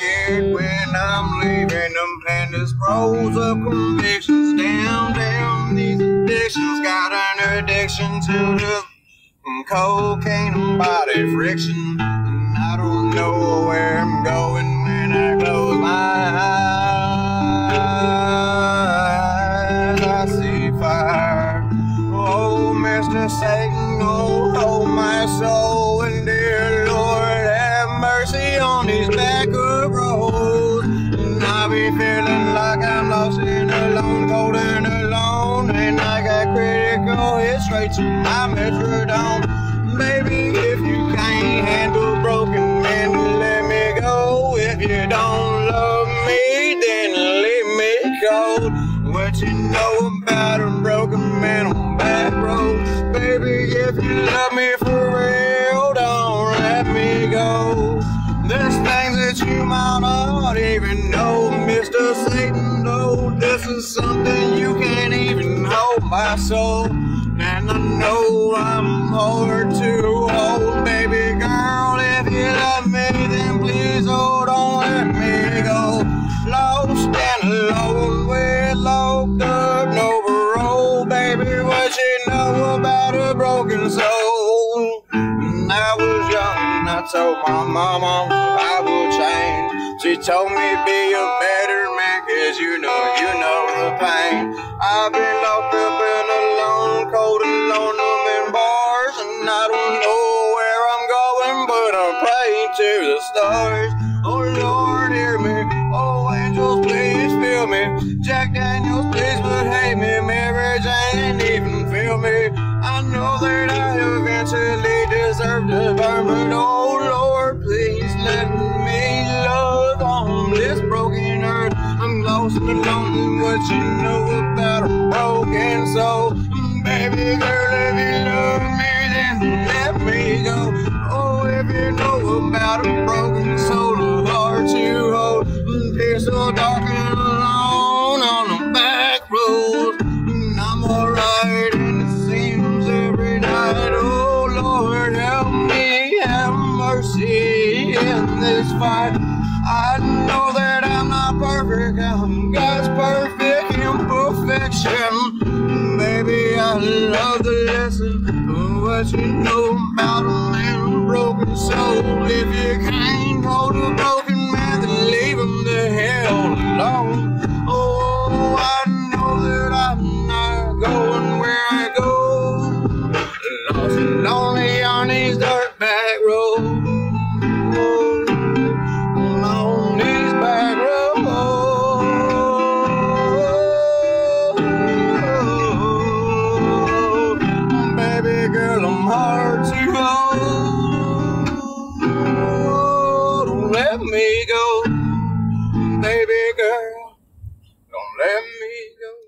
scared when I'm leaving them pandas. Pros of convictions, down. These addictions got an addiction to the cocaine and body friction. And I don't know where I'm going when I close my eyes. I see fire. Oh, Mr. Satan, oh, hold my soul. And dear Lord, have mercy on these back roads. And I be feeling like I'm lost and alone, cold and alone. And I got critical hit straight to my metrodome. Baby, if you can't handle broken men, let me go. If you don't love me, then leave me cold. What you know about a broken man on back roads? Baby, if you love me for real, don't let me go. There's things that you might not even know, Mr. Satan, though. This is something you can't even hold my soul. And I know I'm hard to hold, baby girl. If you love me, then please, oh, don't let me go. Lost and alone with locked up, no parole. Baby, what you know about a broken soul? When I was young and I told my mama I would change. She told me be a better man, 'cause you know the pain. I've been locked up and alone, cold and lonesome in bars, and I don't know where I'm going, but I'm praying to the stars. Oh Lord, hear me. Oh angels, please fill me. Jack Daniels, please but hate me. Mary Jane, even feel me. I know that I eventually deserve to burn, but oh Lord, please let me love on this broken earth. I'm lost and alone, and what you know about a broken soul? Baby girl, if you love me, then let me go. Oh, if you know about a broken soul, a heart to hold, they're so dark and alone on the back road. And I'm alright, and it seems every night. Oh Lord, help me, have mercy in this fight. I know that I'm not perfect, I'm God's perfect imperfection. Baby, I love the lesson of what you know about a man, broken soul. If you can't hold a broken man, then leave him the hell alone. Oh, I know that I'm not going where I go, lost and lonely on these dark back roads. Girl, I'm hard to hold. Oh, don't let me go. Baby girl, don't let me go.